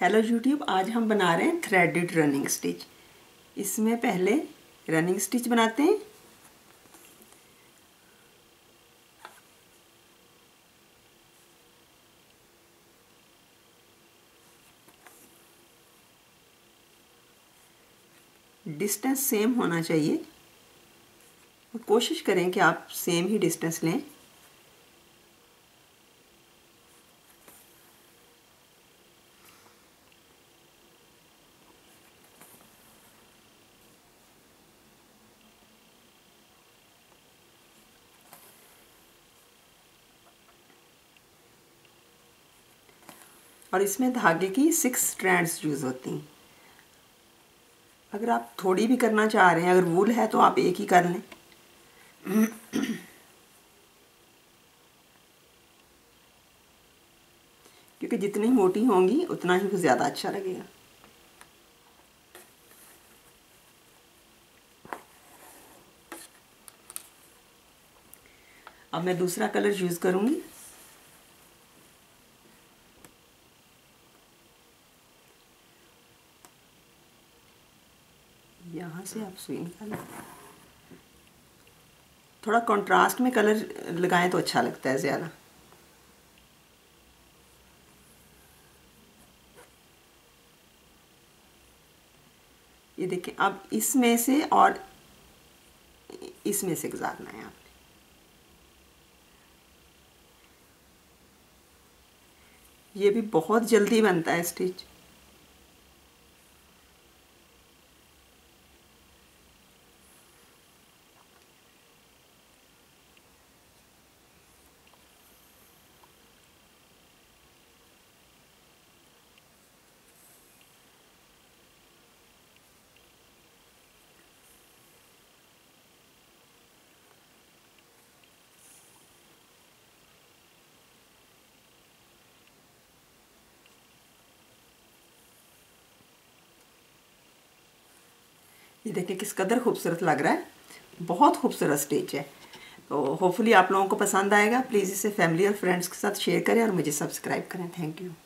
Hello YouTube, आज हम बना रहे हैं थ्रेडेड रनिंग स्टिच। इसमें पहले रनिंग स्टिच बनाते हैं। डिस्टेंस सेम होना चाहिए और कोशिश करें कि आप सेम ही डिस्टेंस लें। और इसमें धागे की 6 स्ट्रैंड्स यूज़ होती हैं। अगर आप थोड़ी भी करना चाह रहे हैं, अगर वूल है तो आप एक ही कर लें। क्योंकि जितनी मोटी होंगी उतना ही ज़्यादा अच्छा लगेगा। अब मैं दूसरा कलर यूज़ करूँगी। यहाँ से आप सुई निकालें। थोड़ा कंट्रास्ट में कलर लगाएं तो अच्छा लगता है ज़्यादा। ये देखिए, अब इसमें से और इसमें से गुजारना है आपने। ये भी बहुत जल्दी बनता है स्टिच। ये देखिए किस कदर खूबसूरत लग रहा है। बहुत खूबसूरत स्टिच है। तो होपफुली आप लोगों को पसंद आएगा। प्लीज़ इसे फैमिली और फ्रेंड्स के साथ शेयर करें और मुझे सब्सक्राइब करें। Thank you.